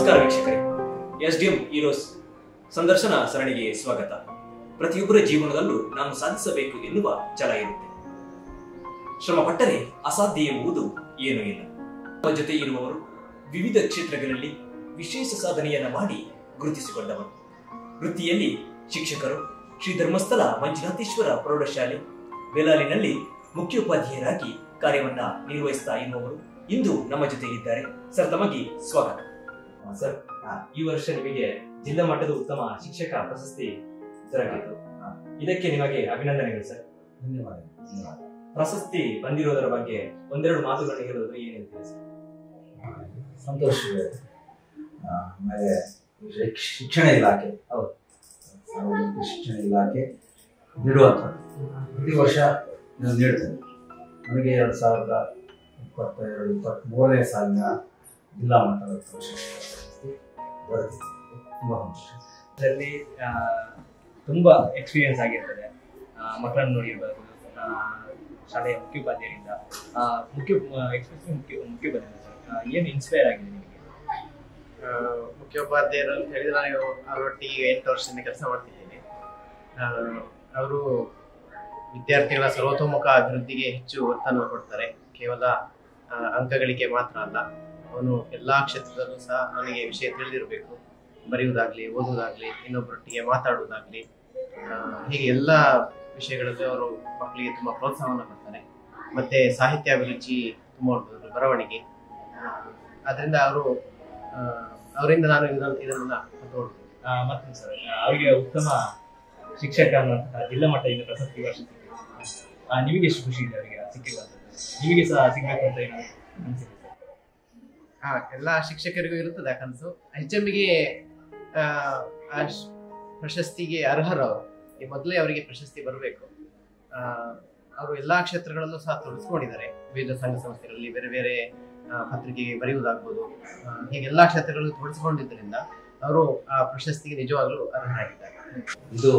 ನಮಸ್ಕಾರ ವೀಕ್ಷಕರೇ, SDM heroes ಸಂದರ್ಶನ ಸರಣಿಗೆ ಸ್ವಾಗತ. ಪ್ರತಿಯೊಬ್ಬರ ಜೀವನದಲ್ಲೂ ನಾನು ಸಾಧಿಸಬೇಕು ಎನ್ನುವ ಛಲ ಇರುತ್ತೆ. ಶ್ರಮ ಪಟ್ಟರೆ ಅಸಾಧ್ಯ ಎಂಬುದು ಏನೂ ಇಲ್ಲ. ನಮ್ಮ ಜೊತೆ ಇರುವವರು ವಿವಿಧ ಕ್ಷೇತ್ರಗಳಲ್ಲಿ ವಿಶೇಷ ಸಾಧನೆಯನ್ನ ಮಾಡಿ ಗುರುತಿಸಿಕೊಂಡವರು. ವೃತ್ತಿಯಲ್ಲಿ ಶಿಕ್ಷಕರು, ಶ್ರೀ ಧರ್ಮಸ್ಥಳ ಮಂಜುನಾಥೇಶ್ವರ ಪ್ರೌಢಶಾಲೆ ಬೇಲಾಲಿನಲ್ಲಿ ಮುಖ್ಯೋಪಾಧ್ಯಾಯರಾಗಿ ಕಾರ್ಯವನ್ನ ನಿರ್ವಹಿಸ್ತಾ ಇರುವವರು ಇಂದು ನಮ್ಮ ಜೊತೆ ಇದ್ದಾರೆ. ಸರ್, ತಮಗೆ ಸ್ವಾಗತ. ಸರ್, ಈ ವರ್ಷ ನಿಮಗೆ ಜಿಲ್ಲಾ ಮಟ್ಟದ ಉತ್ತಮ ಶಿಕ್ಷಕ ಪ್ರಶಸ್ತಿ ದೊರಕಿತು. ಇದಕ್ಕೆ ನಿಮಗೆ ಅಭಿನಂದನೆಗಳು ಸರ್. ಧನ್ಯವಾದ. ಪ್ರಶಸ್ತಿ ಬಂದಿರೋದರ ಬಗ್ಗೆ ಒಂದೆರಡು ಮಾತುಗಳನ್ನು ಹೇಳೋದ್ರೆ ಏನ್ ಹೇಳ್ತೀರಾ ಸರ್? ಸಂತೋಷ. ಆಮೇಲೆ ಶಿಕ್ಷಣ ಇಲಾಖೆ, ಹೌದು, ಸಾರ್ವಜನಿಕ ಶಿಕ್ಷಣ ಇಲಾಖೆ ನೀಡುವಂಥದ್ದು ಪ್ರತಿ ವರ್ಷ ನೀಡ್ತದೆ. ನನಗೆ 2022-23ನೇ ಸಾಲಿನ ಜಿಲ್ಲಾ ಮಟ್ಟದ ಪ್ರಶಸ್ತಿ ದೊರೆತಿದೆ. ತುಂಬ ಸಂತೋಷ. ಇದರಲ್ಲಿ ತುಂಬಾ ಎಕ್ಸ್ಪೀರಿಯನ್ಸ್ ಆಗಿರ್ತದೆ. ಮಕ್ಕಳನ್ನು ನೋಡಿರ್ಬೋದು, ಶಾಲೆಯ ಮುಖ್ಯೋಪಾಧ್ಯಾಯರಿಂದ ಮುಖ್ಯೋಪಾಧ್ಯಾಯ ಏನು ಇನ್ಸ್ಪೈರ್ ಆಗಿದೆ ನಿಮಗೆ? ಮುಖ್ಯೋಪಾಧ್ಯಾಯರು ಅಂತ ಹೇಳಿದ್ರೆ ನಾನು ಅವರೊಟ್ಟಿಗೆ 8 ವರ್ಷದಿಂದ ಕೆಲಸ ಮಾಡ್ತಿದ್ದೇನೆ. ಅವರು ವಿದ್ಯಾರ್ಥಿಗಳ ಸರ್ವತೋಮುಖ ಅಭಿವೃದ್ಧಿಗೆ ಹೆಚ್ಚು ಒತ್ತನ್ನು ಕೊಡ್ತಾರೆ. ಕೇವಲ ಅಂಕಗಳಿಕೆ ಮಾತ್ರ ಅಲ್ಲ, ಅವನು ಎಲ್ಲ ಕ್ಷೇತ್ರದಲ್ಲೂ ಸಹ ಅವನಿಗೆ ವಿಷಯ ತಿಳಿದಿರಬೇಕು. ಬರೆಯುವುದಾಗ್ಲಿ, ಓದುವುದಾಗ್ಲಿ, ಇನ್ನೊಬ್ಬರೊಟ್ಟಿಗೆ ಮಾತಾಡುವುದಾಗ್ಲಿ, ಹೀಗೆ ಎಲ್ಲ ವಿಷಯಗಳಲ್ಲೂ ಅವರು ಮಕ್ಕಳಿಗೆ ತುಂಬ ಪ್ರೋತ್ಸಾಹವನ್ನು ಕೊಡ್ತಾರೆ. ಮತ್ತೆ ಸಾಹಿತ್ಯ ಅಭಿರುಚಿ ತುಂಬ ಉಂಟು, ಬರವಣಿಗೆ. ಅದರಿಂದ ಅವರಿಂದ ನಾನು ಇದನ್ನ ತಗೊಳ್ಬೋದು. ಮತ್ತೆ ಸರ್, ಅವರಿಗೆ ಉತ್ತಮ ಶಿಕ್ಷಕ ಅನ್ನುವಂತಹ ಜಿಲ್ಲಾ ಮಟ್ಟದಿಂದ ಪ್ರಶಸ್ತಿ ವರ್ಷ ನಿಮಗೆ ಎಷ್ಟು ಖುಷಿ ಇದೆ ಅವರಿಗೆ ಸಿಕ್ಕಿರುವಂಥದ್ದು? ನಿಮಗೆ ಸಹ ಸಿಗ್ಬೇಕು ಅಂತ ಏನು ಅನಿಸಿದೆ ಸರ್? ಎಲ್ಲ ಶಿಕ್ಷಕರಿಗೂ ಇರುತ್ತದೆ ಆ ಕನಸು. HMಗೆ ಪ್ರಶಸ್ತಿಗೆ ಅರ್ಹರವರು. ಈ ಮೊದಲೇ ಅವರಿಗೆ ಪ್ರಶಸ್ತಿ ಬರಬೇಕು. ಅವರು ಎಲ್ಲಾ ಕ್ಷೇತ್ರಗಳಲ್ಲೂ ಸಹ ತೊಡಗಿಸ್ಕೊಂಡಿದ್ದಾರೆ. ವಿವಿಧ ಸಂಘ ಸಂಸ್ಥೆಗಳಲ್ಲಿ ಬೇರೆ ಬೇರೆ ಪತ್ರಿಕೆಗೆ ಬರೆಯುವುದಾಗ್ಬೋದು, ಹೀಗೆ ಎಲ್ಲಾ ಕ್ಷೇತ್ರಗಳಲ್ಲೂ ತೊಡಗಿಸ್ಕೊಂಡಿದ್ದರಿಂದ ಅವರು ಆ ಪ್ರಶಸ್ತಿಗೆ ನಿಜವಾಗ್ಲೂ ಅರ್ಹರಾಗಿದ್ದಾರೆ. ಇದು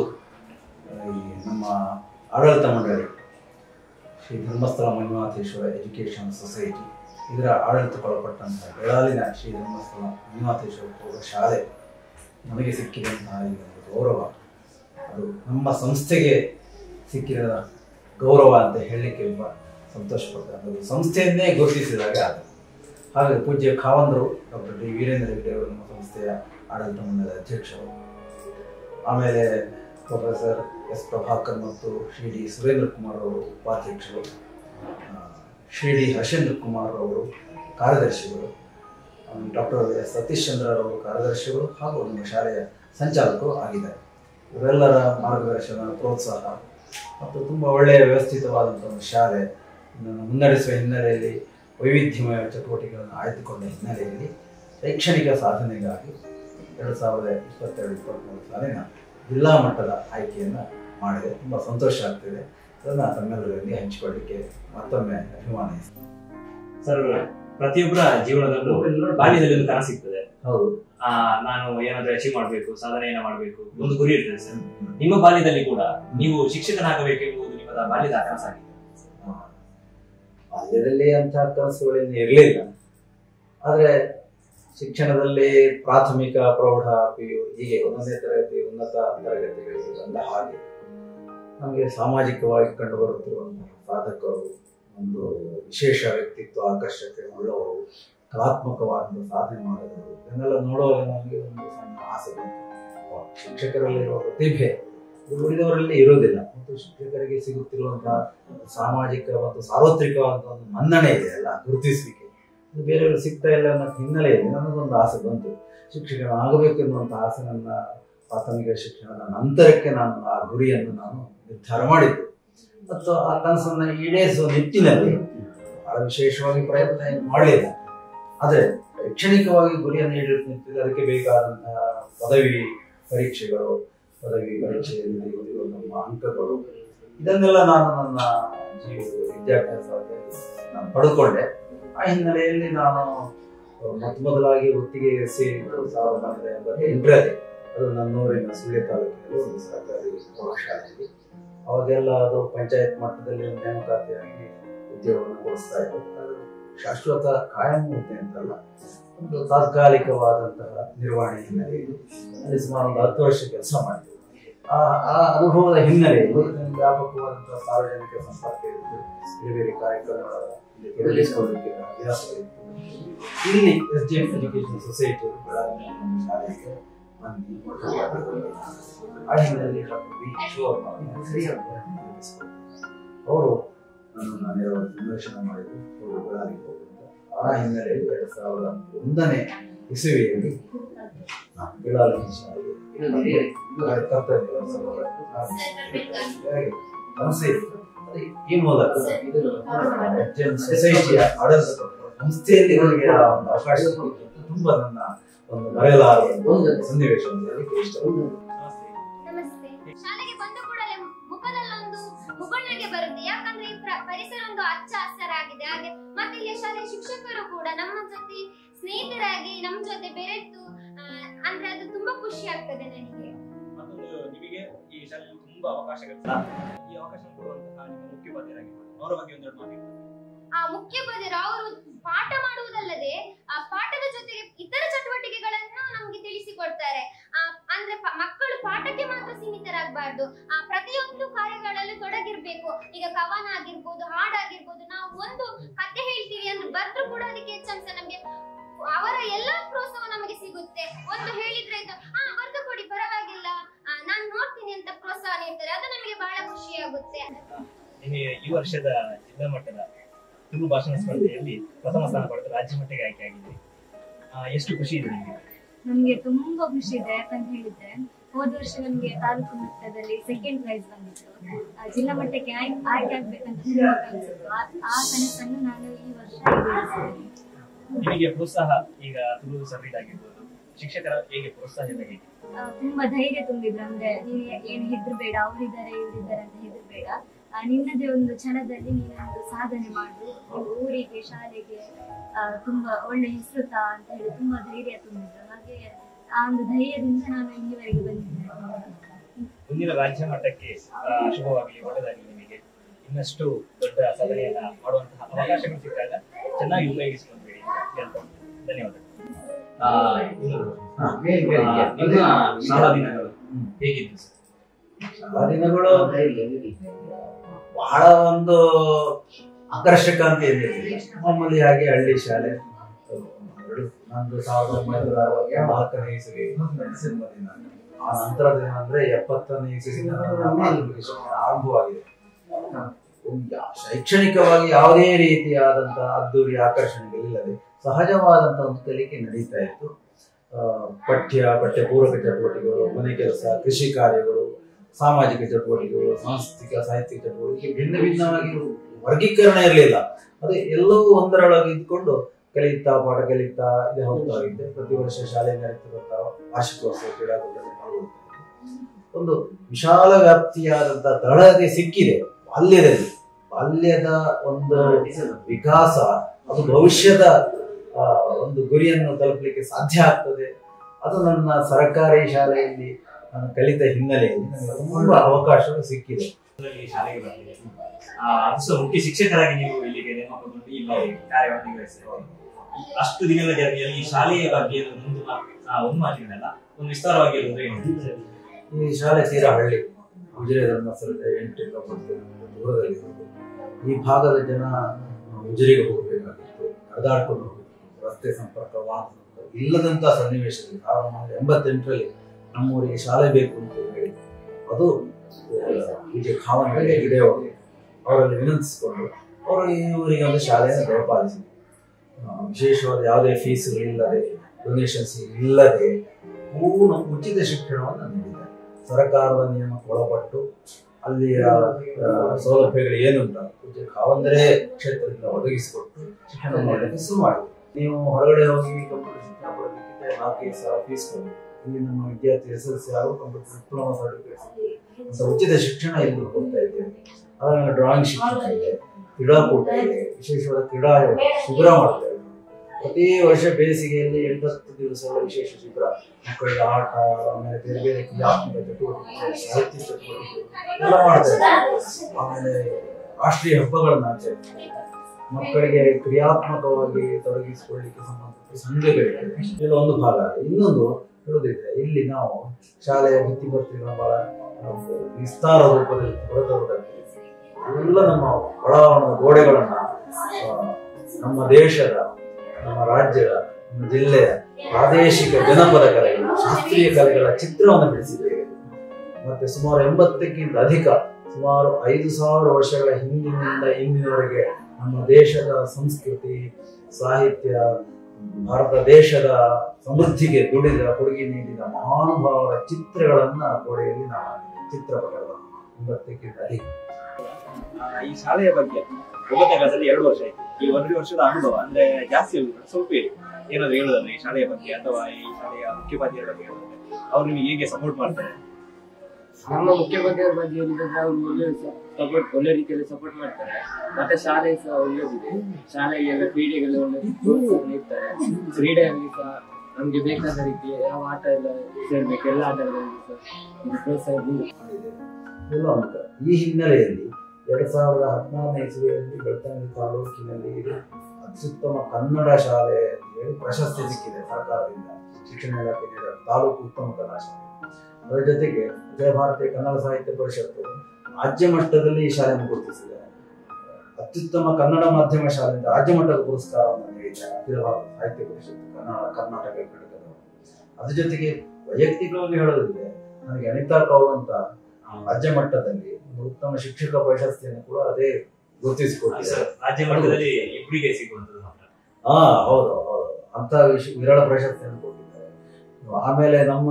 ನಮ್ಮ ಆಡಳಿತ ಮಂಡಳಿ ಶ್ರೀ ಧರ್ಮಸ್ಥಳ ಮಂಜುನಾಥೇಶ್ವರ ಎಜುಕೇಷನ್ ಸೊಸೈಟಿ, ಇದರ ಆಡಳಿತಕ್ಕೊಳಪಟ್ಟಂತಹ ಬೆಳಾಲಿನ ಶ್ರೀ ಧರ್ಮಸ್ಥಳ ಮಂಜುನಾಥೇಶ್ವರ ಪ್ರೌಢಶಾಲೆ ನಮಗೆ ಸಿಕ್ಕಿದಂತಹ ಈ ಒಂದು ಗೌರವ, ಅದು ನಮ್ಮ ಸಂಸ್ಥೆಗೆ ಸಿಕ್ಕಿದ ಗೌರವ ಅಂತ ಹೇಳಲಿಕ್ಕೆ ತುಂಬ ಸಂತೋಷ ಪಡ್ತಾರೆ. ಅದು ಸಂಸ್ಥೆಯನ್ನೇ ಗುರುತಿಸಿದಾಗ ಅದು. ಹಾಗಾಗಿ ಪೂಜ್ಯ ಖಾವಂದರು ಡಾಕ್ಟರ್ ಡಿ ವೀರೇಂದ್ರ ಹೆಗ್ಡೆ ಅವರು ನಮ್ಮ ಸಂಸ್ಥೆಯ ಆಡಳಿತ ಮಂಡಳಿಯ ಅಧ್ಯಕ್ಷರು. ಆಮೇಲೆ ಪ್ರೊಫೆಸರ್ ಎಸ್ ಪ್ರಭಾಕರ್ ಮತ್ತು ಶ್ರೀ ಡಿ ಸುರೇಂದ್ರ ಕುಮಾರ್ ಅವರು ಉಪಾಧ್ಯಕ್ಷರು, ಶ್ರೀ ಡಿ ಹರ್ಷೇಂದ್ರ ಕುಮಾರ್ ಅವರು ಕಾರ್ಯದರ್ಶಿಗಳು, ಡಾಕ್ಟರ್ ಎಸ್ ಸತೀಶ್ ಚಂದ್ರರವರು ಕಾರ್ಯದರ್ಶಿಗಳು ಹಾಗೂ ನಮ್ಮ ಶಾಲೆಯ ಸಂಚಾಲಕರು ಆಗಿದ್ದಾರೆ. ಇವರೆಲ್ಲರ ಮಾರ್ಗದರ್ಶನ, ಪ್ರೋತ್ಸಾಹ ಮತ್ತು ತುಂಬ ಒಳ್ಳೆಯ ವ್ಯವಸ್ಥಿತವಾದಂಥ ಒಂದು ಶಾಲೆ ಮುನ್ನಡೆಸುವ ಹಿನ್ನೆಲೆಯಲ್ಲಿ, ವೈವಿಧ್ಯಮಯ ಚಟುವಟಿಕೆಗಳನ್ನು ಆಯ್ದುಕೊಂಡ ಹಿನ್ನೆಲೆಯಲ್ಲಿ ಶೈಕ್ಷಣಿಕ ಸಾಧನೆಗಾಗಿ 2022-23 ಸಾಲಿನ ಜಿಲ್ಲಾ ಮಟ್ಟದ ಆಯ್ಕೆಯನ್ನು ಮಾಡಿದೆ. ತುಂಬ ಸಂತೋಷ ಆಗ್ತಿದೆ. ಅದನ್ನು ತಮ್ಮೆಲ್ಲರಲ್ಲಿ ಹಂಚಿಕೊಳ್ಳಲಿಕ್ಕೆ ಮತ್ತೊಮ್ಮೆ ಅಭಿಮಾನ. ಸರ್, ಪ್ರತಿಯೊಬ್ಬರ ಜೀವನದಲ್ಲೂ ಬಾಲ್ಯದಲ್ಲಿ ಒಂದು ಕನಸು ಸಿಗ್ತದೆ. ಹೌದು, ನಾನು ಏನಾದ್ರೂ ಅಚೀವ್ ಮಾಡಬೇಕು, ಸಾಧನೆಯನ್ನ ಮಾಡಬೇಕು, ಒಂದು ಗುರಿ ಇರ್ತದೆ ಸರ್. ನಿಮ್ಮ ಬಾಲ್ಯದಲ್ಲಿ ಕೂಡ ನೀವು ಶಿಕ್ಷಕನಾಗಬೇಕು ಎಂಬುದು ನಿಮ್ಮ ಬಾಲ್ಯದ ಕನಸಾಗಿದೆ? ಬಾಲ್ಯದಲ್ಲಿ ಅಂತಹ ಕನಸುಗಳೇನು ಇರಲಿಲ್ಲ. ಆದರೆ ಶಿಕ್ಷಣದಲ್ಲಿ ಪ್ರಾಥಮಿಕ, ಪ್ರೌಢ, PU ಹೀಗೆ ಒಂದನೇ ತರಗತಿ, ಉನ್ನತ ತರಗತಿಗಳಿಗೆ ಬಂದ ಹಾಗೆ ನಮಗೆ ಸಾಮಾಜಿಕವಾಗಿ ಕಂಡುಬರುತ್ತಿರುವಂತಹ ಸಾಧಕರು, ಒಂದು ವಿಶೇಷ ವ್ಯಕ್ತಿತ್ವ, ಆಕರ್ಷತೆ ಉಳ್ಳವರು, ಕಲಾತ್ಮಕವಾದ ಸಾಧನೆ ಮಾಡಿದವರು, ಇದನ್ನೆಲ್ಲ ನೋಡುವಾಗ ನಮಗೆ ಒಂದು ಸಣ್ಣ ಆಸೆ ಬಂತು. ಶಿಕ್ಷಕರಲ್ಲಿರುವ ಪ್ರತಿಭೆ ಉಳಿದವರಲ್ಲಿ ಇರುವುದಿಲ್ಲ. ಮತ್ತು ಶಿಕ್ಷಕರಿಗೆ ಸಿಗುತ್ತಿರುವಂತಹ ಸಾಮಾಜಿಕ ಮತ್ತು ಸಾರ್ವತ್ರಿಕವಾದ ಒಂದು ಮನ್ನಣೆ ಇದೆಯಲ್ಲ, ಗುರುತಿಸುವಿಕೆ, ಇದು ಬೇರೆಯವರು ಸಿಗ್ತಾ ಇಲ್ಲ ಅನ್ನೋ ಹಿನ್ನೆಲೆಯಲ್ಲಿ ನನಗೊಂದು ಆಸೆ ಬಂತು. ಶಿಕ್ಷಕನಾಗಬೇಕು ಎನ್ನುವಂಥ ಆಸೆ ನನ್ನ ಪ್ರಾಥಮಿಕ ಶಿಕ್ಷಣದ ನಂತರಕ್ಕೆ ನಾನು ಆ ಗುರಿಯನ್ನು ನಾನು ನಿರ್ಧಾರ ಮಾಡಿದ್ದೆ. ಮತ್ತು ಆ ಕನಸನ್ನು ಈಡೇರಿಸುವ ನಿಟ್ಟಿನಲ್ಲಿ ಬಹಳ ವಿಶೇಷವಾಗಿ ಪ್ರಯತ್ನ ಏನು ಮಾಡಲಿಲ್ಲ. ಆದರೆ ಶೈಕ್ಷಣಿಕವಾಗಿ ಗುರಿಯನ್ನು ಈಡೇರಿಸುವ ನಿಟ್ಟಿನಲ್ಲಿ ಅದಕ್ಕೆ ಬೇಕಾದಂತಹ ಪದವಿ ಪರೀಕ್ಷೆಗಳು, ಪದವಿ ಪರೀಕ್ಷೆಯಲ್ಲಿ ತೆಗೆದಿರುವ ನಮ್ಮ ಅಂಕಗಳು, ಇದನ್ನೆಲ್ಲ ನಾನು ನನ್ನ ವಿದ್ಯಾಭ್ಯಾಸದಲ್ಲಿ ನಾನು ಪಡೆದುಕೊಂಡೆ. ಆ ಹಿನ್ನೆಲೆಯಲ್ಲಿ ನಾನು ಮೊದಲಾಗಿ ಒಟ್ಟಿಗೆ ಸೇರಿದ್ದು 1988ರಲ್ಲಿ. ಅದು ನನ್ನೂರಿನ ಸುಳ್ಯ ತಾಲೂಕಿನಲ್ಲಿ ಒಂದು ಸರ್ಕಾರಿ ಪ್ರೌಢಶಾಲೆಯಲ್ಲಿ. ಅವಾಗೆಲ್ಲ ಅದು ಪಂಚಾಯತ್ ಮಟ್ಟದಲ್ಲಿ ಒಂದು ನೇಮಕಾತಿಯಾಗಿ ಉದ್ಯೋಗವನ್ನು ಕೊಡಿಸ್ತಾ ಇತ್ತು. ಅದು ಶಾಶ್ವತ ಕಾಯಂ ಹುದ್ದೆ ಅಂತಲ್ಲ, ಒಂದು ತಾತ್ಕಾಲಿಕವಾದಂತಹ ನಿರ್ವಹಣೆ ಹಿನ್ನೆಲೆಯಲ್ಲಿ ಅಲ್ಲಿ ಸುಮಾರು ಒಂದು 10 ವರ್ಷ ಕೆಲಸ ಮಾಡಿದೆ. ಆ ಅನುಭವದ ಹಿನ್ನೆಲೆಯಲ್ಲಿ ವ್ಯಾಪಕವಾದಂತಹ ಸಾರ್ವಜನಿಕ ಸಂಪರ್ಕ ಇತ್ತು, ಬೇರೆ ಬೇರೆ ಕಾರ್ಯಕ್ರಮಗಳಲ್ಲಿ ತೊಡಗಿಸಿಕೊಳ್ಳಲಿಕ್ಕೆ ಹವ್ಯಾಸಗಳಿತ್ತು. ಇಲ್ಲಿ SDM ಎಜುಕೇಶನ್ ಸೊಸೈಟಿ ಶಾಲೆಗೆ ಬಂದು ಆ ಹಿನ್ನೆಲೆಯಲ್ಲಿ ಡಾಕ್ಟರ್ ಬಿ ಶಿವಪ್ಪ ಅವರು ನನ್ನನ್ನು ನೇರವಾಗಿ ಸಂದರ್ಶನ ಮಾಡಿದ್ರು. ಅವರು ಬೆಳಗಾವಿಗೆ ಹೋಗುವಂತ ಆ ಹಿನ್ನೆಲೆಯಲ್ಲಿ 2001ನೇ ಇಸವಿಯಲ್ಲಿ ಬೆಳಗಾವಿ ಶಾಲೆಗೆ ಈ ಮೂಲಕ ಸೊಸೈಟಿಯ ಆಡಳಿತ ಸಂಸ್ಥೆಯಲ್ಲಿ ಅವರಿಗೆ ಅವಕಾಶ ತುಂಬಾ ನನ್ನ ಒಂದು ಮರೆಯಲಾರದ ಸನ್ನಿವೇಶ ಶಾಲೆಗೆ ಬಂದ ಕೂಡಲೇ ಮುಖದಲ್ಲೊಂದು ಮುಗುಳ್ನಗೆ ಬರುತ್ತೆ. ಯಾಕಂದ್ರೆ ಈ ಪರಿಸರ ಒಂದು ಹಚ್ಚ ಹಸಿರಾಗಿದೆ. ಹಾಗೆ ಮತ್ತೆ ಇಲ್ಲಿ ಶಾಲೆಯ ಶಿಕ್ಷಕರು ಕೂಡ ನಮ್ಮ ಜೊತೆ ಸ್ನೇಹಿತರಾಗಿ ನಮ್ಮ ಜೊತೆ ಬೆರೆತು ಅಂದ್ರೆ ಅದು ತುಂಬಾ ಖುಷಿ ಆಗ್ತದೆ ನನಗೆ. ನಿಮಗೆ ಈ ಶಾಲೆಯಲ್ಲಿ ತುಂಬಾ ಅವಕಾಶಗಳಿವೆ. ಈ ಅವಕಾಶ ಕೊಡುವಂತಹ ನಿಮ್ಮ ಮುಖ್ಯೋಪಾಧ್ಯಾಯರಾಗಿರ್ಬೋದು, ಅವರ ಬಗ್ಗೆ ಒಂದೆರಡು ಮಾತು. ಆ ಮುಖ್ಯೋಪಾಧ್ಯಾಯರು ಅವರು ಪಾಠ ಮಾಡುವುದಲ್ಲದೆ ಆ ಪಾಠದ ಜೊತೆಗೆ ಇತರ ಚಟುವಟಿಕೆಗಳನ್ನು ನಮ್ಗೆ ತಿಳಿಸಿಕೊಡ್ತಾರೆ. ಅಂದ್ರೆ ಮಕ್ಕಳು ಪಾಠಕ್ಕೆ ಮಾತ್ರ ಸೀಮಿತರಾಗಬಾರ್ದು, ಪ್ರತಿಯೊಂದು ಕಾರ್ಯಗಳಲ್ಲೂ ತೊಡಗಿರ್ಬೇಕು. ಈಗ ಕವನ ಆಗಿರ್ಬೋದು, ಹಾಡಾಗಿರ್ಬೋದು, ನಾವು ಒಂದು ಕತೆ ಹೇಳ್ತೀವಿ ಅಂದ್ರೆ ಬರ್ದ್ರು ಕೂಡ ಅದಕ್ಕೆ ಹೆಚ್ಚಂತ ನಮ್ಗೆ ಅವರ ಎಲ್ಲಾ ಪ್ರೋತ್ಸಾಹ ನಮಗೆ ಸಿಗುತ್ತೆ. ಒಂದು ಹೇಳಿದ್ರೆ ಬರ್ದು ಕೊಡಿ ಪರವಾಗಿಲ್ಲ, ನಾನ್ ನೋಡ್ತೀನಿ ಅಂತ ಪ್ರೋತ್ಸಾಹ ನೀಡ್ತಾರೆ. ಅದು ನಮಗೆ ಬಹಳ ಖುಷಿ ಆಗುತ್ತೆ. ನಿಮಗೆ ಈ ವರ್ಷದ ಜಿಲ್ಲಾ ಮಟ್ಟದ ತುಳು ಭಾಷಣ ಸ್ಪರ್ಧೆಯಲ್ಲಿ ಪ್ರಥಮ ಸ್ಥಾನ ಪಡೆದು ರಾಜ್ಯ ಮಟ್ಟಕ್ಕೆ ಆಯ್ಕೆ ಆಗಿದೆ. ಎಷ್ಟು ಖುಷಿ ಇದೆ ನಿಮಗೆ? ನಮ್ಗೆ ತುಂಬಾ ಖುಷಿ ಇದೆ. ಯಾಕಂತ ಹೇಳಿದ್ರೆ ಹೋದ ವರ್ಷ ನಮ್ಗೆ ತಾಲೂಕು ಮಟ್ಟದಲ್ಲಿ ಸೆಕೆಂಡ್ ಪ್ರೈಸ್ ಬಂದಿತ್ತು. ಜಿಲ್ಲಾ ಮಟ್ಟಕ್ಕೆ ಆಯ್ಕೆ ಆಗ್ಬೇಕಂತ ತುಂಬಾ ಕನಸಿತ್ತು. ಆ ಕನಸನ್ನು ನಾನು ಈ ವರ್ಷ ಈಡೇರಿಸಿದ್ದೇನೆ. ನಿಮಗೆ ಪ್ರೋತ್ಸಾಹ ಈಗ ತುಳು ಸಂಗೀತ ಆಗಿರ್ಬೋದು, ಶಿಕ್ಷಕರ ಹೇಗೆ ಪ್ರೋತ್ಸಾಹ ಹೇಗೆ? ತುಂಬಾ ಧೈರ್ಯ ತುಂಬಿದ್ರು. ಅಂದ್ರೆ ನೀನ್ ಏನು ಹೆದರ್ಬೇಡ, ಅವರಿದ್ದಾರೆ ಇವರಿದ್ದಾರೆ ಅಂತ ಹೆದರ್ಬೇಡ, ನಿನ್ನದೇ ಒಂದು ಕ್ಷಣದಲ್ಲಿ ನೀನೊಂದು ಸಾಧನೆ ಮಾಡು, ಊರಿಗೆ ಶಾಲೆಗೆ ತುಂಬಾ ಒಳ್ಳೆ ಹೆಸರು ಅಂತ ಹೇಳಿ ತುಂಬಾ ಧೈರ್ಯ ತುಂಬಿದ್ರು. ಹಾಗೆ ಆ ಒಂದು ಧೈರ್ಯದಿಂದ ನಾನು ಇಲ್ಲಿವರೆಗೆ ಬಂದಿದ್ದೇನೆ. ಮುಂದಿನ ರಾಜ್ಯ ಮಟ್ಟಕ್ಕೆ ಶುಭವಾಗಲಿ, ಒಳ್ಳೆದಾಗಲಿ. ನಿಮಗೆ ಇನ್ನಷ್ಟು ದೊಡ್ಡ ಸಾಧನೆಯನ್ನ ಮಾಡುವಂತಹ ಅವಕಾಶಗಳು ಸಿಕ್ಕಾಗ ಚೆನ್ನಾಗಿ ಉಪಯೋಗಿಸಿಕೊಂಡು ಧನ್ಯವಾದ. ಶಾಲಾ ದಿನಗಳು ಹೇಗಿತ್ತು ಸರ್? ಶಾಲಾ ದಿನಗಳು ಬಹಳ ಒಂದು ಆಕರ್ಷಕ ಅಂತ ಏನಿರಲಿಲ್ಲ, ಮಾಮೂಲಿ ಹಾಗೆ ಹಳ್ಳಿ ಶಾಲೆ. ನಂದು 1964ನೇ ಇಸವಿ ಡಿಸೆಂಬರ್ ದಿನ. ಆ ನಂತರ ದಿನ ಅಂದ್ರೆ 70ನೇ ಇಸವಿ ಆರಂಭವಾಗಿದೆ. ಶೈಕ್ಷಣಿಕವಾಗಿ ಯಾವುದೇ ರೀತಿಯಾದಂತಹ ಅದ್ದೂರಿ ಆಕರ್ಷಣೆಗಳಿಲ್ಲದೆ ಸಹಜವಾದಂತಹ ಒಂದು ಕಲಿಕೆ ನಡೀತಾ ಇತ್ತು. ಪಠ್ಯ ಪೂರಕ ಚಟುವಟಿಕೆಗಳು, ಮನೆ ಕೆಲಸ, ಕೃಷಿ ಕಾರ್ಯಗಳು, ಸಾಮಾಜಿಕ ಚಟುವಟಿಕೆಗಳು, ಸಾಂಸ್ಕೃತಿಕ ಸಾಹಿತ್ಯಿಕ ಚಟುವಟಿಕೆ ಭಿನ್ನವಾಗಿ ವರ್ಗೀಕರಣ ಇರಲಿಲ್ಲ. ಅದೇ ಎಲ್ಲವೂ ಒಂದರೊಳಗೆ ಇದ್ಕೊಂಡು ಪಾಠ ಕಲಿತಾ ಇದೆ ಹೋಗ್ತಾ ಇದ್ದೆ. ಪ್ರತಿ ವರ್ಷ ಶಾಲೆ ನಡೀತಿರುವಂತಹ ವಾರ್ಷಿಕೋತ್ಸವ ಕ್ರೀಡಾಕೂಟದಲ್ಲಿ ಪಾಲ್ಗೊಳ್ತಾ ಒಂದು ವಿಶಾಲ ವ್ಯಾಪ್ತಿಯಾದಂತಹ ದಳಗೆ ಸಿಕ್ಕಿದೆ. ಬಾಲ್ಯದ ಒಂದು ವಿಕಾಸ ಅದು ಭವಿಷ್ಯದ ಒಂದು ಗುರಿಯನ್ನು ತಲುಪಲಿಕ್ಕೆ ಸಾಧ್ಯ ಆಗ್ತದೆ. ಅದು ನನ್ನ ಸರ್ಕಾರಿ ಶಾಲೆಯಲ್ಲಿ ನಾನು ಕಲಿತ ಹಿನ್ನೆಲೆಯಲ್ಲಿ ನನಗೆ ತುಂಬಾ ಅವಕಾಶಗಳು ಸಿಕ್ಕಿದೆ. ಶಾಲೆಗೆ ಬಂದಿದೆ, ಮುಖ್ಯ ಶಿಕ್ಷಕರಾಗಿ ನೀವು ಇಲ್ಲಿಗೆ ನೇಮಕಗೊಂಡು ಇಲ್ಲಿ ಕಾರ್ಯವನ್ನು ನಿರ್ವಹಿಸಿದ್ದೀರಿ. ಅಷ್ಟು ದಿನಗಳ ಜರ್ನಿಯಲ್ಲಿ ಈ ಶಾಲೆಯ ಬಗ್ಗೆ ಒಂದು ಮಾತಿನಲ್ಲ, ಒಂದು ವಿಸ್ತಾರವಾಗಿ ಈ ಶಾಲೆ ತೀರಾ ಹಳ್ಳಿ, ಉಜಿರೆ ಧರ್ಮಸ್ಥಳದ 8 ಕಿಲೋಮೀಟರ್ ದೂರದಲ್ಲಿರೋದು. ಈ ಭಾಗದ ಜನ ಉಜಿರೆಗೆ ಹೋಗಬೇಕಾಗಿತ್ತು, ನಡೆದಾಡ್ಕೊಂಡು ಹೋಗಬೇಕು, ರಸ್ತೆ ಸಂಪರ್ಕ ವಾಹನ ಇಲ್ಲದಂತ ಸನ್ನಿವೇಶದಲ್ಲಿ 1988ರಲ್ಲಿ ನಮ್ಮೂರಿಗೆ ಶಾಲೆ ಬೇಕು ಅಂತ ಹೇಳಿ ಅದು ವಿಜಯ ಖಾವನಹಳ್ಳಿ ಹಿಡಿಯವರು ಅವರಲ್ಲಿ ವಿನಂತಿಸಿಕೊಂಡು ಅವರು ಈ ಊರಿಗೆ ಒಂದು ಶಾಲೆಯನ್ನು ದಯಪಾಲಿಸಿದರು. ವಿಶೇಷವಾದ ಯಾವುದೇ ಫೀಸ್ಗಳಿಲ್ಲದೆ, ಡೊನೇಷನ್ಸ್ ಇಲ್ಲದೆ ಪೂರ್ಣ ಉಚಿತ ಶಿಕ್ಷಣವನ್ನು ನೀಡಿದ್ದಾರೆ. ಸರ್ಕಾರದ ನಿಯಮಕ್ಕೆ ಒಳಪಟ್ಟು ಅಲ್ಲಿಯ ಸೌಲಭ್ಯಗಳು ಏನುಂಟ ವಿಜಯ ಖಾವಂದರೆ ಕ್ಷೇತ್ರದಿಂದ ಒದಗಿಸಿಕೊಟ್ಟು ಶಿಕ್ಷಣ ಮಾಡಲಿಕ್ಕೆ ಶುರು ಮಾಡಿದ್ರು. ನೀವು ಹೊರಗಡೆ ಹೋಗಿ ಕಂಪ್ಯೂಟರ್ ಶಿಕ್ಷಣ ಪಡೆಯಲಿಕ್ಕೆ 4-5 ಸಾವಿರ ಫೀಸ್ ಕೊಡಬೇಕು. ಇಲ್ಲಿ ನಮ್ಮ ವಿದ್ಯಾರ್ಥಿ SLC ಯಾರು ಕಂಪ್ಯೂಟರ್ ಡಿಪ್ಲೊಮಾ ಸರ್ಟಿಫಿಕೇಟ್ ಉಚಿತ ಶಿಕ್ಷಣ ಇಲ್ಲಿ ಕೊಡ್ತಾ ಇದ್ದೇವೆ. ಅದಾದ ಡ್ರಾಯಿಂಗ್ ಶಿಕ್ಷಣ ಇದೆ, ಕ್ರೀಡಾಕೂಟ ಇದೆ, ವಿಶೇಷವಾದ ಕ್ರೀಡಾ ಶಿಬಿರ ಮಾಡ್ತಾ ಇದ್ದೇವೆ. ಪ್ರತಿ ವರ್ಷ ಬೇಸಿಗೆಯಲ್ಲಿ 8-10 ದಿವಸಗಳ ವಿಶೇಷ ಶಿಬಿರ, ಮಕ್ಕಳಿಗೆ ಆಟ, ಆಮೇಲೆ ಬೇರೆ ಬೇರೆ ಕ್ರಿಯಾತ್ಮಕ ಚಟುವಟಿಕೆ, ಸಾಹಿತ್ಯ ಚಟುವಟಿಕೆ ಎಲ್ಲ ಮಾಡ್ತಾ ಇದ್ದೇವೆ. ಆಮೇಲೆ ರಾಷ್ಟ್ರೀಯ ಹಬ್ಬಗಳನ್ನ ಆಚರಿಸ್ತೇವೆ. ಮಕ್ಕಳಿಗೆ ಕ್ರಿಯಾತ್ಮಕವಾಗಿ ತೊಡಗಿಸಿಕೊಳ್ಳಿಕ್ಕೆ ಸಂಬಂಧಪಟ್ಟ ಸಂಘಗಳಿವೆ. ಇದೆಲ್ಲ ಒಂದು ಭಾಗ. ಇನ್ನೊಂದು ಹೇಳುದಿದ್ರೆ, ಇಲ್ಲಿ ನಾವು ಶಾಲೆಯ ಭಿತ್ತಿಪತ್ರಿಕೆಗಳ ಬಹಳ ವಿಸ್ತಾರ ರೂಪದಲ್ಲಿ ಹೊರತರುವುದಕ್ಕೆ ಎಲ್ಲ ನಮ್ಮ ಒಳಾಂಗಣದ ಗೋಡೆಗಳನ್ನ ನಮ್ಮ ದೇಶದ, ನಮ್ಮ ರಾಜ್ಯದ, ನಮ್ಮ ಜಿಲ್ಲೆಯ ಪ್ರಾದೇಶಿಕ ಜನಪದ ಕಲೆಗಳು, ಶಾಸ್ತ್ರೀಯ ಕಲೆಗಳ ಚಿತ್ರವನ್ನು ಬಿಡಿಸಿದ್ದೇವೆ. ಮತ್ತೆ ಸುಮಾರು 80ಕ್ಕಿಂತ ಅಧಿಕ, ಸುಮಾರು 5,000 ವರ್ಷಗಳ ಹಿಂದಿನಿಂದ ಇಂದಿನವರೆಗೆ ನಮ್ಮ ದೇಶದ ಸಂಸ್ಕೃತಿ, ಸಾಹಿತ್ಯ, ಭಾರತ ದೇಶದ ಸಮೃದ್ಧಿಗೆ ದುಡಿದ ಕೊಡುಗೆ ನೀಡಿದ ಮಹಾನುಭಾವರ ಚಿತ್ರಗಳನ್ನ ಗೋಡೆಯಲ್ಲಿ ನಾವು ಚಿತ್ರಪಟಗಳು 80ಕ್ಕಿಂತ ಅಧಿಕ. ಈ ಶಾಲೆಯ ಬಗ್ಗೆ 9ನೇ ಕ್ಲಾಸಲ್ಲಿ 2 ವರ್ಷ ಆಯ್ತು. ಈ 1 ವರ್ಷದ ಅನುಭವ ಅಂದ್ರೆ ಜಾಸ್ತಿ ಸ್ವಲ್ಪ ಏನಾದ್ರು ಹೇಳೋದಾದ್ರೆ ಈ ಶಾಲೆಯ ಬಗ್ಗೆ ಅಥವಾ ಈ ಶಾಲೆಯ ಮುಖ್ಯೋಪಾಧ್ಯಾಯರ ಬಗ್ಗೆ ಹೇಳೋದಾದ್ರೆ ಅವ್ರು ನಿಮಗೆ ಹೇಗೆ ಸಪೋರ್ಟ್ ಮಾಡ್ತಾರೆ? ನಮ್ಮ ಮುಖ್ಯೋಪಾಧ್ಯಾಯರ ಬಗ್ಗೆ ಹೇಳಿದ್ರೆ ಅವರು ಒಳ್ಳೆ ರೀತಿಯಲ್ಲಿ ಸಪೋರ್ಟ್ ಮಾಡ್ತಾರೆ. ಮತ್ತೆ ಶಾಲೆ ಸಹ ಒಳ್ಳೆದಿದೆ. ಶಾಲೆಗೆಲ್ಲ ಕ್ರೀಡೆಗಳು ಒಳ್ಳೆ ಪ್ರೋತ್ಸಾಹ ನೀಡ್ತಾರೆ. ಕ್ರೀಡೆಯಲ್ಲಿ ಸಹ ನಮ್ಗೆ ಬೇಕಾದ ರೀತಿ ಯಾವ ಆಟ ಎಲ್ಲ ಸೇರ್ಬೇಕು, ಎಲ್ಲ ಆಟಗಳಲ್ಲಿ ಸಹ ಇದು ಪ್ರೋತ್ಸಾಹ ಮಾಡಿದೆ. ಈ ಹಿನ್ನೆಲೆಯಲ್ಲಿ 2014ನೇ ಇಸವಿಯಲ್ಲಿ ಬೆಳ್ತಂಗಡಿ ತಾಲೂಕಿನಲ್ಲಿ ಇದು ಅತ್ಯುತ್ತಮ ಕನ್ನಡ ಶಾಲೆ ಅಂತ ಹೇಳಿ ಪ್ರಶಸ್ತಿ ಸಿಕ್ಕಿದೆ ಸರ್ಕಾರದಿಂದ, ಶಿಕ್ಷಣ ಇಲಾಖೆ ತಾಲೂಕು ಉತ್ತಮ ಕನ್ನಡ ಶಾಲೆ. ಅದರ ಜೊತೆಗೆ ಅಖಿಲ ಭಾರತೀಯ ಕನ್ನಡ ಸಾಹಿತ್ಯ ಪರಿಷತ್ತು ರಾಜ್ಯ ಮಟ್ಟದಲ್ಲಿ ಈ ಶಾಲೆಯನ್ನು ಗುರುತಿಸಿದೆ. ಅತ್ಯುತ್ತಮ ಕನ್ನಡ ಮಾಧ್ಯಮ ಶಾಲೆ ಅಂತ ರಾಜ್ಯ ಮಟ್ಟದ ಪುರಸ್ಕಾರವನ್ನು ನೀಡಿದ್ದಾರೆ ಅಖಿಲ ಭಾರತ ಸಾಹಿತ್ಯ ಪರಿಷತ್ತು ಕರ್ನಾಟಕ ಘಟಕದವರು. ಅದ್ರ ಜೊತೆಗೆ ವೈಯಕ್ತಿಕವಾಗಿ ಹೇಳೋದಿದ್ರೆ, ನನಗೆ ಅನಿತಾ ಕೌಲ್ ಅಂತ ರಾಜ್ಯ ಮಟ್ಟದಲ್ಲಿ ಒಂದು ಉತ್ತಮ ಶಿಕ್ಷಕ ಪ್ರಶಸ್ತಿಯನ್ನು ಕೂಡ ಅದೇ ಗುರುತಿಸಿಕೊಟ್ಟಿದ್ದಾರೆ. ರಾಜ್ಯ ಮಟ್ಟದಲ್ಲಿ ಇಬ್ಬರಿಗೆ ಸಿಗುವಂತದ್ದು. ಹೌದು ಹೌದು, ಅಂತ ವಿರಳ ಪ್ರಶಸ್ತಿಯನ್ನು ಕೊಟ್ಟಿದ್ದಾರೆ. ಆಮೇಲೆ ನಮ್ಮ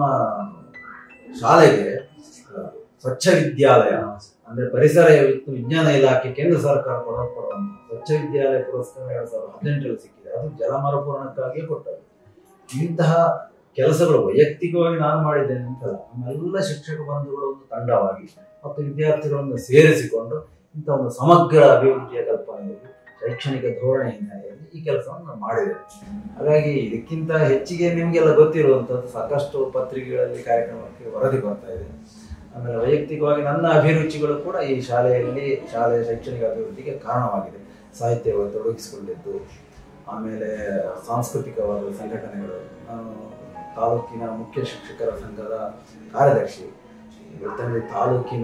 ಶಾಲೆಗೆ ಸ್ವಚ್ಛ ವಿದ್ಯಾಲಯ ಅಂದ್ರೆ ಪರಿಸರ ವಿಜ್ಞಾನ ಇಲಾಖೆ ಕೇಂದ್ರ ಸರ್ಕಾರ ಕೊಡುವಂತ ಸ್ವಚ್ಛ ವಿದ್ಯಾಲಯ ಪುರಸ್ಕಾರ 2018ರಲ್ಲಿ ಸಿಕ್ಕಿದೆ. ಅದು ಜಲ ಮರುಪೂರಣಕ್ಕಾಗಿ ಕೊಟ್ಟರು. ಇಂತಹ ಕೆಲಸಗಳು ವೈಯಕ್ತಿಕವಾಗಿ ನಾನು ಮಾಡಿದ್ದೇನೆ ಅಂತಲ್ಲ, ನಮ್ಮೆಲ್ಲ ಶಿಕ್ಷಕ ಬಂಧುಗಳು ಒಂದು ತಂಡವಾಗಿ ಮತ್ತು ವಿದ್ಯಾರ್ಥಿಗಳನ್ನು ಸೇರಿಸಿಕೊಂಡು ಇಂಥ ಒಂದು ಸಮಗ್ರ ಅಭಿವೃದ್ಧಿಯ ಕಲ್ಪನೆಯಲ್ಲಿ, ಶೈಕ್ಷಣಿಕ ಧೋರಣೆ ಹಿನ್ನೆಲೆಯಲ್ಲಿ ಈ ಕೆಲಸವನ್ನು ನಾವು ಮಾಡಿದ್ದೇವೆ. ಹಾಗಾಗಿ ಇದಕ್ಕಿಂತ ಹೆಚ್ಚಿಗೆ ನಿಮಗೆಲ್ಲ ಗೊತ್ತಿರುವಂಥದ್ದು ಸಾಕಷ್ಟು ಪತ್ರಿಕೆಗಳಲ್ಲಿ ಕಾರ್ಯಕ್ರಮಕ್ಕೆ ವರದಿ ಬರ್ತಾ ಇದೆ. ಆಮೇಲೆ ವೈಯಕ್ತಿಕವಾಗಿ ನನ್ನ ಅಭಿರುಚಿಗಳು ಕೂಡ ಈ ಶಾಲೆಯಲ್ಲಿ ಶಾಲೆಯ ಶೈಕ್ಷಣಿಕ ಅಭಿವೃದ್ಧಿಗೆ ಕಾರಣವಾಗಿದೆ. ಸಾಹಿತ್ಯವನ್ನು ತೊಡಗಿಸಿಕೊಂಡಿದ್ದು, ಆಮೇಲೆ ಸಾಂಸ್ಕೃತಿಕವಾದ ಸಂಘಟನೆಗಳು. ನಾನು ತಾಲೂಕಿನ ಮುಖ್ಯ ಶಿಕ್ಷಕರ ಸಂಘದ ಕಾರ್ಯದರ್ಶಿ, ಬೆಳ್ತಂಗಡಿ ತಾಲೂಕಿನ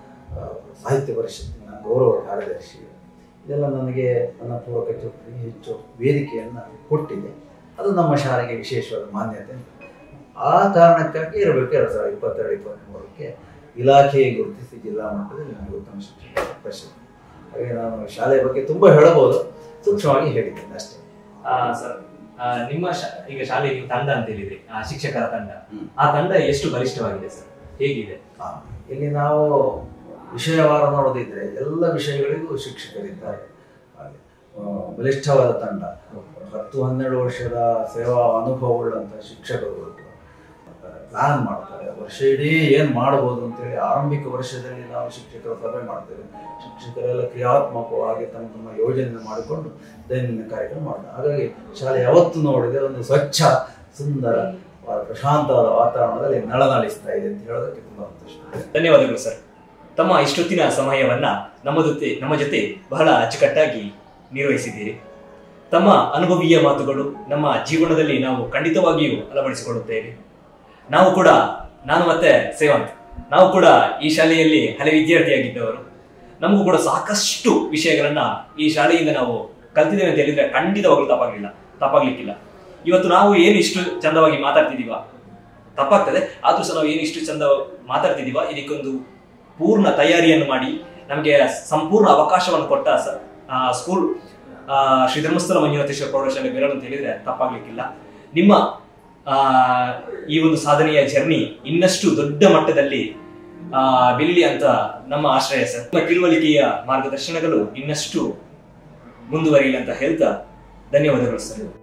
ಸಾಹಿತ್ಯ ಪರಿಷತ್ತಿನ ಗೌರವ ಕಾರ್ಯದರ್ಶಿ. ಇದೆಲ್ಲ ನನಗೆ ನನ್ನ ಪೂರ್ವ ಕಚೇರಿಗೆ ಹೆಚ್ಚು ವೇದಿಕೆಯನ್ನು ಕೊಟ್ಟಿದೆ. ಅದು ನಮ್ಮ ಶಾಲೆಗೆ ವಿಶೇಷವಾದ ಮಾನ್ಯತೆ. ಆ ಕಾರಣಕ್ಕಾಗಿ ಇರಬೇಕು 2022-23ಕ್ಕೆ ಇಲಾಖೆಗೆ ಗುರುತಿಸಿ ಜಿಲ್ಲಾ ಮಟ್ಟದಲ್ಲಿ ನನಗೆ ಉತ್ತಮ ಶಿಕ್ಷಕ ಪ್ರಶಸ್ತಿ. ಹಾಗೆ ನಾನು ಶಾಲೆಯ ಬಗ್ಗೆ ತುಂಬ ಹೇಳಬಹುದು, ಸೂಕ್ಷ್ಮವಾಗಿ ಹೇಳಿದ್ದೇನೆ ಅಷ್ಟೇ. ಸರ್, ನಿಮ್ಮ ಈಗ ಶಾಲೆ ನೀವು ತಂಡ ಅಂತ ಹೇಳಿದ್ರಿ, ಶಿಕ್ಷಕರ ತಂಡ. ಆ ತಂಡ ಎಷ್ಟು ಬಲಿಷ್ಠವಾಗಿದೆ ಸರ್? ಹೇಗಿದೆ? ಇಲ್ಲಿ ನಾವು ವಿಷಯವಾರ ನೋಡೋದಿದ್ರೆ ಎಲ್ಲ ವಿಷಯಗಳಿಗೂ ಶಿಕ್ಷಕರಿದ್ದಾರೆ. ಹಾಗೆ ಬಲಿಷ್ಠವಾದ ತಂಡ, 10-12 ವರ್ಷದ ಸೇವಾ ಅನುಭವವುಳ್ಳಂಥ ಶಿಕ್ಷಕರು ಪ್ಲಾನ್ ಮಾಡ್ತಾರೆ. ವರ್ಷ ಇಡೀ ಏನು ಮಾಡ್ಬೋದು ಅಂತೇಳಿ ಆರಂಭಿಕ ವರ್ಷದಲ್ಲಿ ನಾವು ಶಿಕ್ಷಕರ ಸಭೆ ಮಾಡ್ತೇವೆ. ಶಿಕ್ಷಕರೆಲ್ಲ ಕ್ರಿಯಾತ್ಮಕವಾಗಿ ತಮ್ಮ ತಮ್ಮ ಯೋಜನೆ ಮಾಡಿಕೊಂಡು ದೈನಂದಿನ ಕಾರ್ಯಕ್ರಮ ಮಾಡ್ತಾರೆ. ಹಾಗಾಗಿ ಶಾಲೆ ಯಾವತ್ತು ನೋಡಿದೆ ಒಂದು ಸ್ವಚ್ಛ, ಸುಂದರ, ಪ್ರಶಾಂತವಾದ ವಾತಾವರಣದಲ್ಲಿ ನಳನಳಿಸ್ತಾ ಇದೆ ಅಂತ ಹೇಳೋದಕ್ಕೆ ತುಂಬಾ ಸಂತೋಷ. ಧನ್ಯವಾದಗಳು ಸರ್. ತಮ್ಮ ಇಷ್ಟೊತ್ತಿನ ಸಮಯವನ್ನ ನಮ್ಮ ಜೊತೆ ಬಹಳ ಅಚ್ಚುಕಟ್ಟಾಗಿ ನಿರ್ವಹಿಸಿದ್ದೀರಿ. ತಮ್ಮ ಅನುಭವೀಯ ಮಾತುಗಳು ನಮ್ಮ ಜೀವನದಲ್ಲಿ ನಾವು ಖಂಡಿತವಾಗಿಯೂ ಅಳವಡಿಸಿಕೊಳ್ಳುತ್ತೇವೆ. ನಾವು ಕೂಡ, ನಾನು ಮತ್ತೆ ಸೇವಂತ್, ನಾವು ಕೂಡ ಈ ಶಾಲೆಯಲ್ಲಿ ಹಳೆ ವಿದ್ಯಾರ್ಥಿಯಾಗಿದ್ದವರು. ನಮಗೂ ಕೂಡ ಸಾಕಷ್ಟು ವಿಷಯಗಳನ್ನ ಈ ಶಾಲೆಯಿಂದ ನಾವು ಕಲ್ತಿದ್ದೇವೆ ಅಂತ ಹೇಳಿದ್ರೆ ಖಂಡಿತವಾಗ್ಲೂ ತಪ್ಪಾಗ್ಲಿಕ್ಕಿಲ್ಲ. ಇವತ್ತು ನಾವು ಏನು ಇಷ್ಟು ಚಂದವಾಗಿ ಮಾತಾಡ್ತಿದೀವ, ತಪ್ಪಾಗ್ತದೆ, ಆದ್ರೂ ಸಹ ನಾವು ಏನು ಇಷ್ಟು ಚಂದ ಮಾತಾಡ್ತಿದೀವ, ಇದಕ್ಕೊಂದು ಪೂರ್ಣ ತಯಾರಿಯನ್ನು ಮಾಡಿ ನಮಗೆ ಸಂಪೂರ್ಣ ಅವಕಾಶವನ್ನು ಕೊಟ್ಟ ಸ್ಕೂಲ್ ಶ್ರೀ ಧರ್ಮಸ್ಥಳ ಮಂಜುನಾಥೇಶ್ವರ ಪ್ರೌಢಶಾಲೆ ಬೇರಳು ಅಂತ ಹೇಳಿದ್ರೆ ತಪ್ಪಾಗ್ಲಿಕ್ಕಿಲ್ಲ. ನಿಮ್ಮ ಈ ಒಂದು ಸಾಧನೆಯ ಜರ್ನಿ ಇನ್ನಷ್ಟು ದೊಡ್ಡ ಮಟ್ಟದಲ್ಲಿ ಬೆಳೀಲಿ ಅಂತ ನಮ್ಮ ಆಶ್ರಯ ಸರ್. ನಿಮ್ಮ ತಿಳುವಳಿಕೆಯ ಮಾರ್ಗದರ್ಶನಗಳು ಇನ್ನಷ್ಟು ಮುಂದುವರಿಯಲಿ ಅಂತ ಹೇಳ್ತಾ ಧನ್ಯವಾದಗಳು ಸರ್.